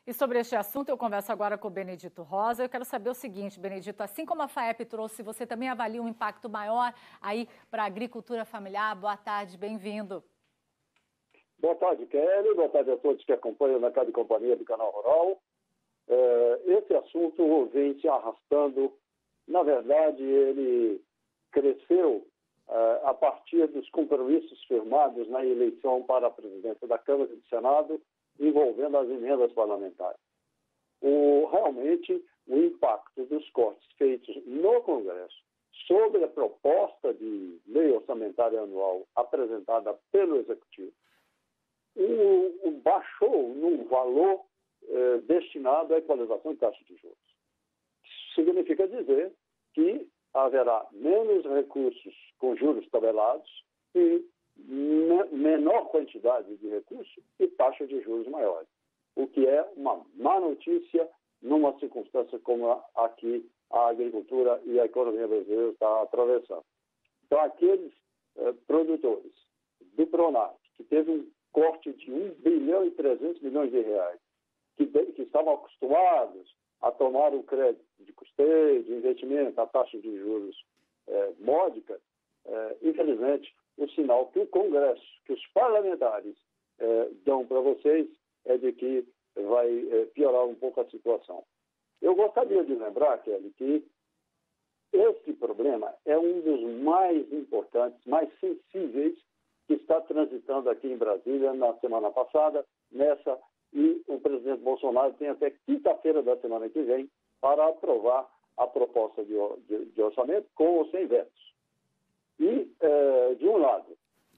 E sobre este assunto, eu converso agora com o Benedito Rosa. Eu quero saber o seguinte, Benedito, assim como a FAEP trouxe, você também avalia um impacto maior aí para a agricultura familiar? Boa tarde, bem-vindo. Boa tarde, Kelly. Boa tarde a todos que acompanham o Mercado e Companhia do Canal Rural. Esse assunto vem se arrastando. Na verdade, ele cresceu a partir dos compromissos firmados na eleição para a presidência da Câmara e do Senado, envolvendo as emendas parlamentares. Realmente, o impacto dos cortes feitos no Congresso sobre a proposta de lei orçamentária anual apresentada pelo Executivo baixou num valor destinado à equalização de taxa de juros. Isso significa dizer que haverá menos recursos com juros tabelados e menor quantidade de recursos e taxa de juros maiores, o que é uma má notícia numa circunstância como a que a agricultura e a economia brasileira está atravessando. Então, aqueles produtores do Pronaf, que teve um corte de 1 bilhão e 300 milhões de reais, que estavam acostumados a tomar o crédito de custeio, de investimento, a taxa de juros módica, infelizmente, o sinal que o Congresso, que os parlamentares dão para vocês é de que vai piorar um pouco a situação. Eu gostaria de lembrar, Kelly, que esse problema é um dos mais importantes, mais sensíveis que está transitando aqui em Brasília na semana passada, e o presidente Bolsonaro tem até quinta-feira da semana que vem para aprovar a proposta de orçamento com ou sem vetos. E, de um lado,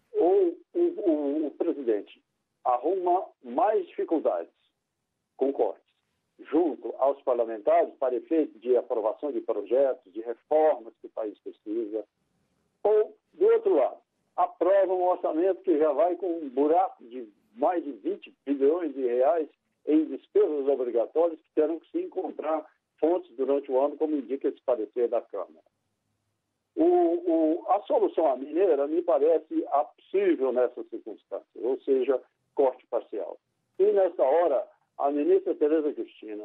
o presidente arruma mais dificuldades com cortes junto aos parlamentares para efeito de aprovação de projetos, de reformas que o país precisa, ou, do outro lado, aprova um orçamento que já vai com um buraco de mais de 20 bilhões de reais em despesas obrigatórias que terão que se encontrar fontes durante o ano, como indica esse parecer da Câmara. A solução à mineira me parece possível nessa circunstância, ou seja, corte parcial. E, nessa hora, a ministra Tereza Cristina,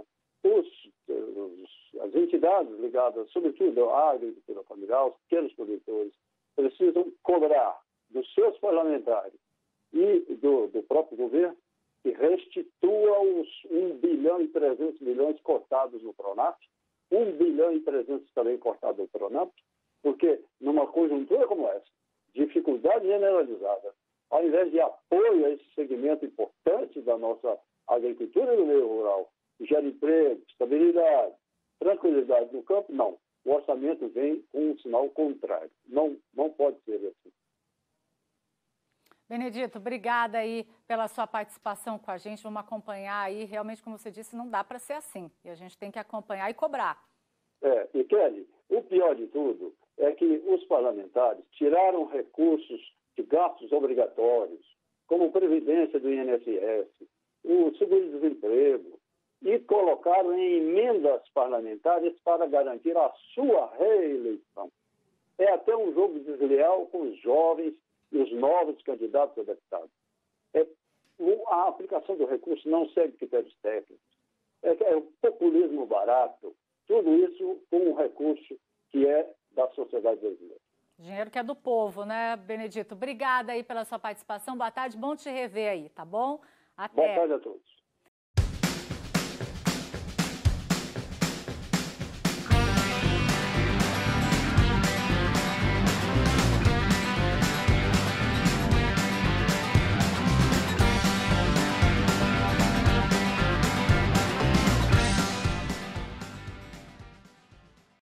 as entidades ligadas, sobretudo à agricultura familiar, os pequenos produtores, precisam cobrar dos seus parlamentares e do próprio governo que restitua os 1 bilhão e 300 milhões cortados no Pronaf, 1 bilhão e 300 também cortados no Pronaf, porque numa conjuntura como essa, dificuldade generalizada, ao invés de apoio a esse segmento importante da nossa agricultura e do meio rural, que gera emprego, estabilidade, tranquilidade no campo, não. O orçamento vem com um sinal contrário. Não pode ser assim. Benedito, obrigada aí pela sua participação com a gente. Vamos acompanhar aí. Realmente, como você disse, não dá para ser assim. E a gente tem que acompanhar e cobrar. E Kelly, o pior de tudo é que os parlamentares tiraram recursos de gastos obrigatórios, como previdência do INSS, o seguro-desemprego, e colocaram em emendas parlamentares para garantir a sua reeleição. É até um jogo desleal com os jovens e os novos candidatos a deputados. A aplicação do recurso não segue critérios técnicos. É um populismo barato. Tudo isso com um recurso que é da sociedade brasileira. Dinheiro que é do povo, né, Benedito? Obrigada aí pela sua participação. Boa tarde, bom te rever aí, tá bom? Até. Boa tarde a todos.